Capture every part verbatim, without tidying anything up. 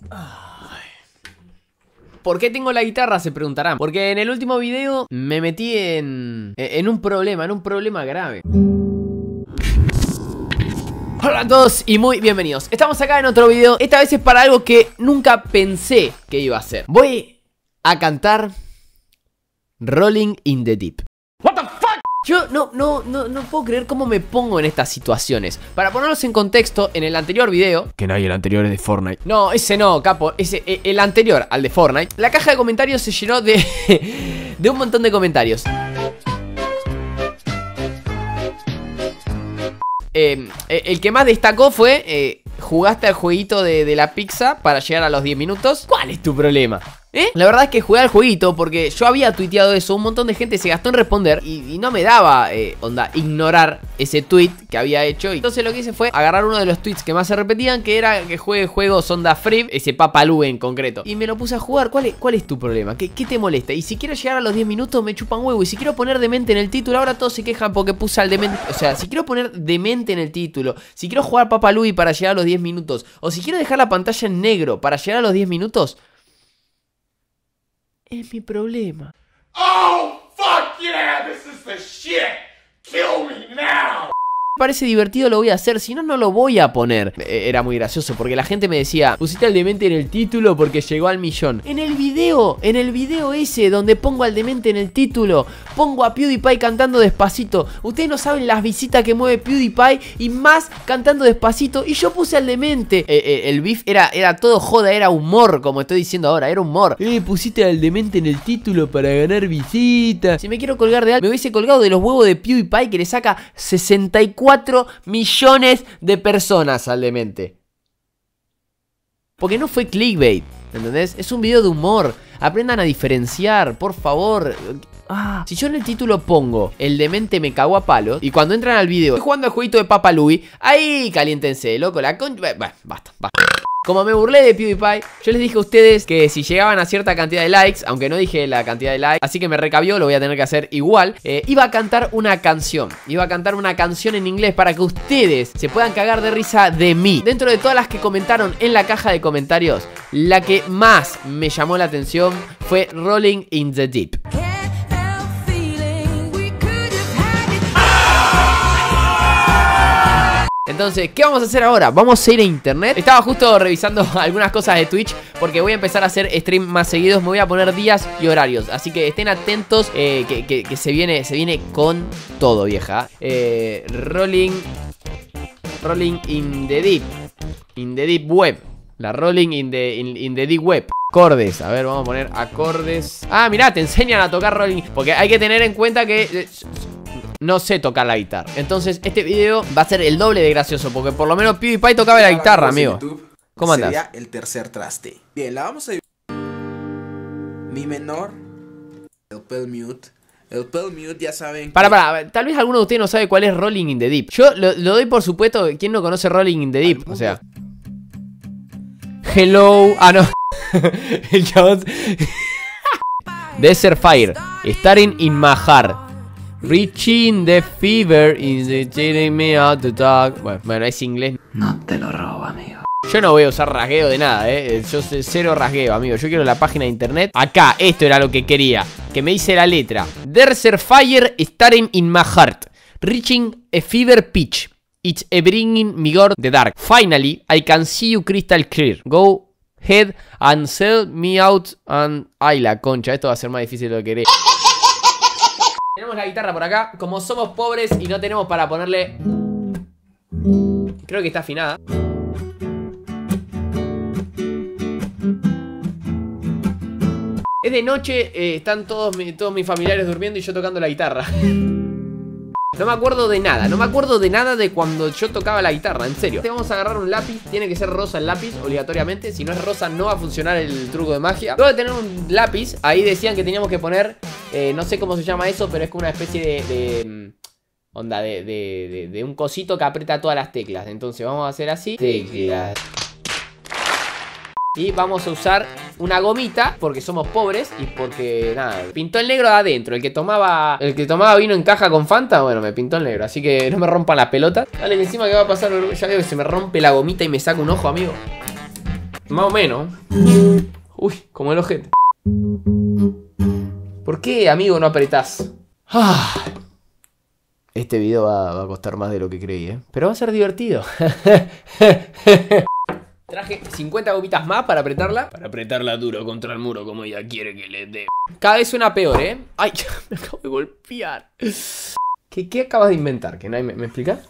¿Por qué tengo la guitarra? Se preguntarán. Porque en el último video me metí en, en un problema, en un problema grave. Hola a todos y muy bienvenidos. Estamos acá en otro video. Esta vez es para algo que nunca pensé que iba a hacer. Voy a cantar Rolling in the Deep. What the fuck? Yo no, no, no, no puedo creer cómo me pongo en estas situaciones. Para ponerlos en contexto, en el anterior video, que no hay, el anterior es de Fortnite. No, ese no, capo, ese, el anterior al de Fortnite. La caja de comentarios se llenó de, de un montón de comentarios. Eh, el que más destacó fue, eh, jugaste al jueguito de, de la pizza para llegar a los diez minutos. ¿Cuál es tu problema? ¿Eh? La verdad es que jugué al jueguito porque yo había tuiteado eso, un montón de gente se gastó en responder y, y no me daba, eh, onda, ignorar ese tweet que había hecho. Y entonces lo que hice fue agarrar uno de los tweets que más se repetían, que era que juegue juegos onda free, ese Papalú en concreto. Y me lo puse a jugar. ¿Cuál es, cuál es tu problema? ¿Qué, ¿Qué te molesta? Y si quiero llegar a los diez minutos me chupan huevo. Y si quiero poner demente en el título, ahora todos se quejan porque puse al demente. O sea, si quiero poner demente en el título, si quiero jugar Papalú y para llegar a los diez minutos, o si quiero dejar la pantalla en negro para llegar a los diez minutos, es mi problema. Oh, fuck yeah, this is the shit. Kill me now. Me parece divertido, lo voy a hacer, si no, no lo voy a poner. Era muy gracioso porque la gente me decía, pusiste al demente en el título porque llegó al millón. En el video, en el video ese donde pongo al demente en el título, pongo a PewDiePie cantando despacito. Ustedes no saben las visitas que mueve PewDiePie y más cantando despacito. Y yo puse al demente. Eh, eh, el beef era, era todo joda, era humor, como estoy diciendo ahora, era humor. Eh, pusiste al demente en el título para ganar visitas. Si me quiero colgar de algo, me hubiese colgado de los huevos de PewDiePie que le saca sesenta y cuatro millones de personas al demente. Porque no fue clickbait, ¿entendés? Es un video de humor. Aprendan a diferenciar, por favor. Ah, si yo en el título pongo el demente me cagó a palo y cuando entran al video estoy jugando al jueguito de Papalui, ahí caliéntense, loco, la con... Bueno, basta, basta. Como me burlé de PewDiePie, yo les dije a ustedes que si llegaban a cierta cantidad de likes, aunque no dije la cantidad de likes, así que me recabió, lo voy a tener que hacer igual, eh, iba a cantar una canción. Iba a cantar una canción en inglés para que ustedes se puedan cagar de risa de mí. Dentro de todas las que comentaron en la caja de comentarios, la que más me llamó la atención fue Rolling in the Deep. Entonces, ¿qué vamos a hacer ahora? Vamos a ir a internet. Estaba justo revisando algunas cosas de Twitch porque voy a empezar a hacer stream más seguidos. Me voy a poner días y horarios, así que estén atentos, eh, que, que, que se viene se viene con todo, vieja. eh, Rolling Rolling in the Deep In the Deep Web. La Rolling in the, in, in the Deep Web. Acordes, a ver, vamos a poner acordes. Ah, mirá, te enseñan a tocar Rolling. Porque hay que tener en cuenta que... Eh, no sé tocar la guitarra. Entonces este video va a ser el doble de gracioso porque por lo menos PewDiePie tocaba la guitarra, amigo. ¿Cómo andas? Sería el tercer traste. Bien, la vamos a... Mi menor, el pel mute. El pel mute, ya saben. Para, para, tal vez alguno de ustedes no sabe cuál es Rolling in the Deep. Yo lo, lo doy por supuesto. ¿Quién no conoce Rolling in the Deep? O sea, hello. Ah, no. El chabón. Desert Fire, Starting in my heart, Reaching the fever is telling me out to talk. Bueno, bueno, es inglés. No te lo robo, amigo. Yo no voy a usar rasgueo de nada, eh. Yo sé cero rasgueo, amigo. Yo quiero la página de internet. Acá, esto era lo que quería. Que me dice la letra. Desert Fire starting in my heart. Reaching a fever pitch. It's a bringing me God the dark. Finally, I can see you crystal clear. Go ahead and sell me out and... Ay, la concha. Esto va a ser más difícil de lo que querés. Tenemos la guitarra por acá. Como somos pobres y no tenemos para ponerle... Creo que está afinada. Es de noche, eh, están todos, mi, todos mis familiares durmiendo y yo tocando la guitarra. No me acuerdo de nada, no me acuerdo de nada de cuando yo tocaba la guitarra, en serio. Vamos a agarrar un lápiz, tiene que ser rosa el lápiz, obligatoriamente. Si no es rosa no va a funcionar el truco de magia. Luego de tener un lápiz, ahí decían que teníamos que poner, eh, no sé cómo se llama eso, pero es como una especie de... de onda, de, de, de, de un cosito que aprieta todas las teclas. Entonces vamos a hacer así. Teclas. Y vamos a usar una gomita, porque somos pobres y porque, nada, pintó el negro de adentro. El que tomaba el que tomaba vino en caja con Fanta, bueno, me pintó el negro. Así que no me rompan la pelota. Dale, que encima que va a pasar, ya veo que se me rompe la gomita y me saca un ojo, amigo. Más o menos. Uy, como el ojete. ¿Por qué, amigo, no apretás? Ah. Este video va, va a costar más de lo que creí, ¿eh? Pero va a ser divertido. Traje cincuenta gomitas más para apretarla. Para apretarla duro contra el muro como ella quiere que le dé. Cada vez suena peor, ¿eh? Ay, me acabo de golpear. ¿Qué, qué acabas de inventar? ¿Que nadie me, me explica?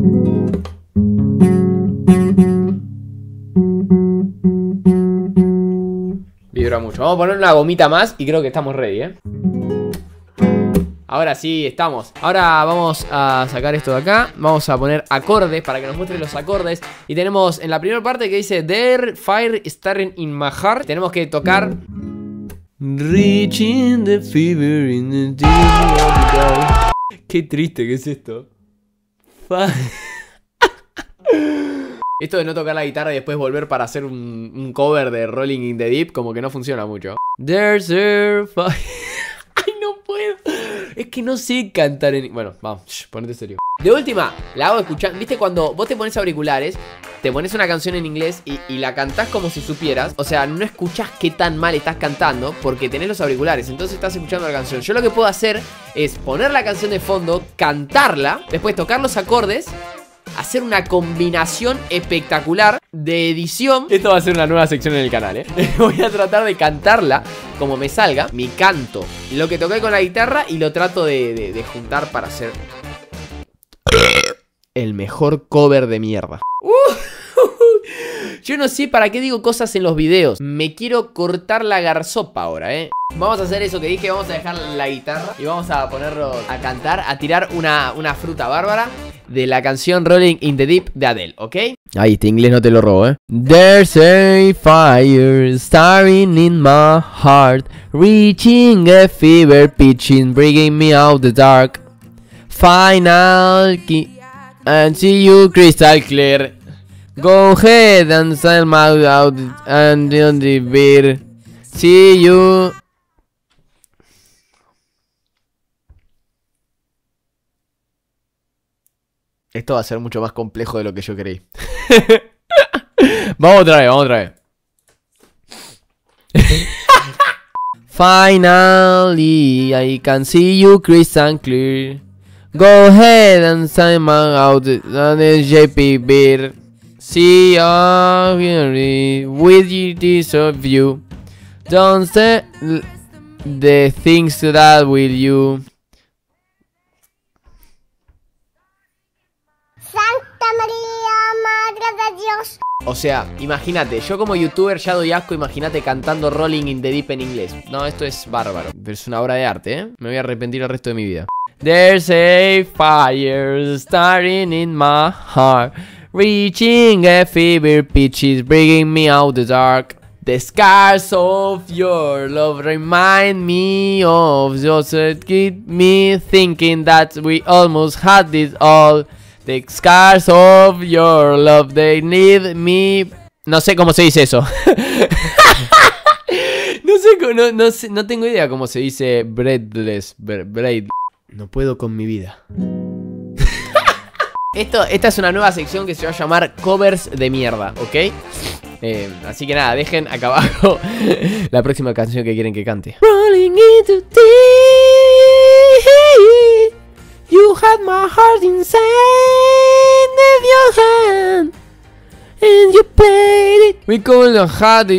Vibra mucho. Vamos a poner una gomita más y creo que estamos ready, ¿eh? Ahora sí, estamos. Ahora vamos a sacar esto de acá. Vamos a poner acordes para que nos muestre los acordes. Y tenemos en la primera parte que dice There fire starting in my heart. Tenemos que tocar Reaching the fever in the deep of the dark. Qué triste que es esto. Esto de no tocar la guitarra y después volver para hacer un, un cover de Rolling in the Deep como que no funciona mucho. There's a fire. Ay, no puedo. Es que no sé cantar en... Bueno, vamos, shh, ponete serio. De última, la hago escuchar. ¿Viste cuando vos te pones auriculares, te pones una canción en inglés y, y la cantás como si supieras? O sea, no escuchás qué tan mal estás cantando porque tenés los auriculares, entonces estás escuchando la canción. Yo lo que puedo hacer es poner la canción de fondo, cantarla, después tocar los acordes, hacer una combinación espectacular de edición. Esto va a ser una nueva sección en el canal, ¿eh? Voy a tratar de cantarla como me salga, mi canto, lo que toqué con la guitarra, y lo trato de, de, de juntar para hacer el mejor cover de mierda. uh, Yo no sé para qué digo cosas en los videos. Me quiero cortar la garzopa ahora, ¿eh? Vamos a hacer eso que dije, vamos a dejar la guitarra y vamos a ponerlo a cantar, a tirar una, una fruta bárbara de la canción Rolling in the Deep de Adele, ¿ok? Ahí, este inglés no te lo robo, ¿eh? There's a fire starting in my heart, reaching a fever pitching, bringing me out the dark. Final key and see you crystal clear. Go ahead and sell my out and on the beer. See you. Esto va a ser mucho más complejo de lo que yo creí. Vamos otra vez, vamos otra vez. Finally, I can see you crystal clear. Go ahead and sign my out on the J P beer. See you with this of you. Don't say the things that will you. O sea, imagínate, yo como youtuber ya doy asco, imagínate cantando Rolling in the Deep en inglés. No, esto es bárbaro. Pero es una obra de arte, ¿eh? Me voy a arrepentir el resto de mi vida. There's a fire starting in my heart, reaching a fever pitch, is bringing me out the dark. The scars of your love remind me of just keep me thinking that we almost had it all. The scars of your love, they need me. No sé cómo se dice eso. no, sé, no, no, sé, no tengo idea cómo se dice breadless. Bread. No puedo con mi vida. Esto, esta es una nueva sección que se va a llamar covers de mierda, ¿ok? Eh, así que nada, dejen acá abajo la próxima canción que quieren que cante. Rolling into deep, you had my heart inside of your hand, and you played it. We call the heart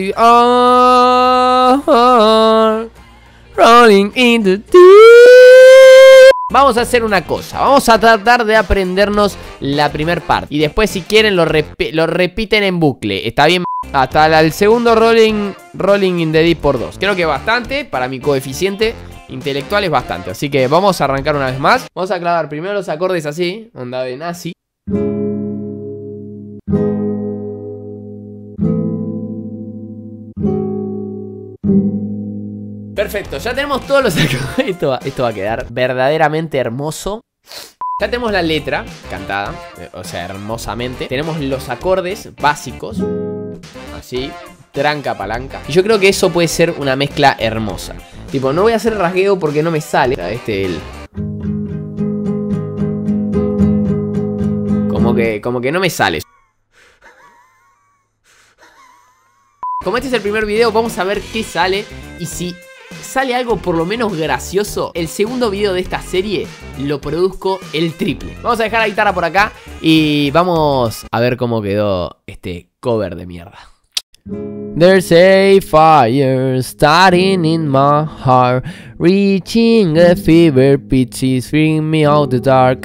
on, rolling into deep. Vamos a hacer una cosa, vamos a tratar de aprendernos la primer parte y después si quieren lo, repi lo repiten en bucle, ¿está bien? Hasta la, el segundo rolling, rolling in the deep por dos. Creo que bastante, para mi coeficiente intelectual es bastante. Así que vamos a arrancar una vez más. Vamos a clavar primero los acordes así, onda de nazi. Perfecto, ya tenemos todos los acordes. Esto va, esto va a quedar verdaderamente hermoso. Ya tenemos la letra cantada, o sea, hermosamente. Tenemos los acordes básicos, así, tranca, palanca. Y yo creo que eso puede ser una mezcla hermosa. Tipo, no voy a hacer rasgueo porque no me sale. Este, el... Como que, como que no me sale. Como este es el primer video, vamos a ver qué sale. Y si sale algo por lo menos gracioso, el segundo video de esta serie lo produzco el triple. Vamos a dejar la guitarra por acá y vamos a ver cómo quedó este cover de mierda. There's a fire starting in my heart, reaching a fever pitch, is bringing me out the dark.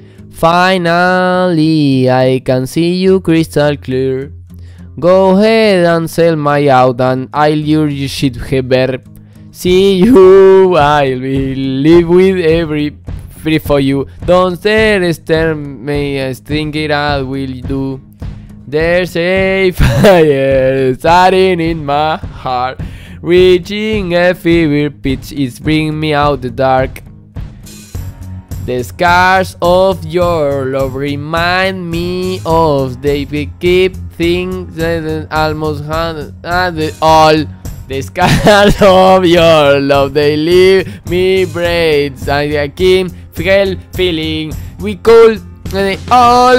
Finally I can see you crystal clear. Go ahead and sell my out and I'll lure you shit heber. See you, I'll be live with every free for you. Don't dare stare me, think it I will do. There's a fire starting in my heart, reaching a fever pitch, it's bringing me out the dark. The scars of your love remind me of they keep things that almost had all. The scars of your love, they leave me braids. I keep feel feeling we could all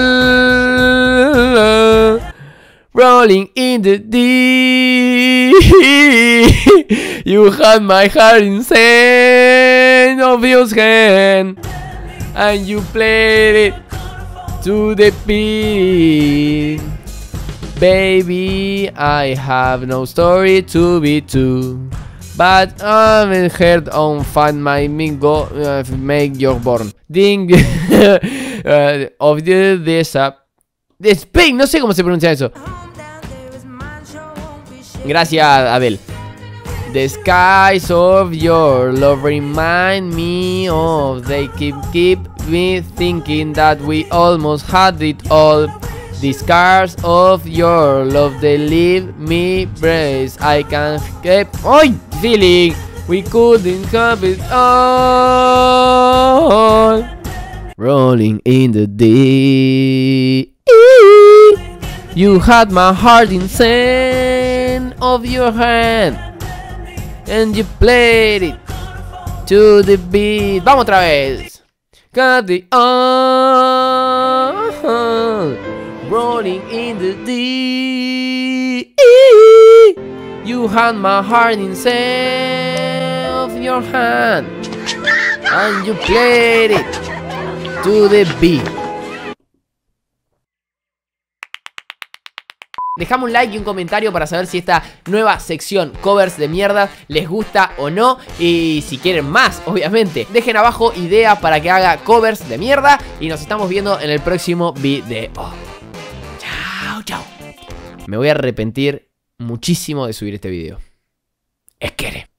rolling in the deep. You had my heart insane of your hand, and you played it to the beat. Baby, I have no story to be true, but I'm heard on find my mingo uh, make your born. Ding uh, of the this up. The Spain, no sé cómo se pronuncia eso. Gracias, Abel. The skies of your love remind me of they keep keep me thinking that we almost had it all. The scars of your love, they leave me brace. I can't keep oh, feeling we couldn't have it all. Rolling in the deep. You had my heart insane of your hand, and you played it to the beat. Vamos otra vez. Got the all. Rolling in the deep. You had my heart inside of your hand, and you played it to the beat. Dejame un like y un comentario para saber si esta nueva sección covers de mierda les gusta o no. Y si quieren más, obviamente, dejen abajo ideas para que haga covers de mierda. Y nos estamos viendo en el próximo video. Chao, chao. Me voy a arrepentir muchísimo de subir este video. Es que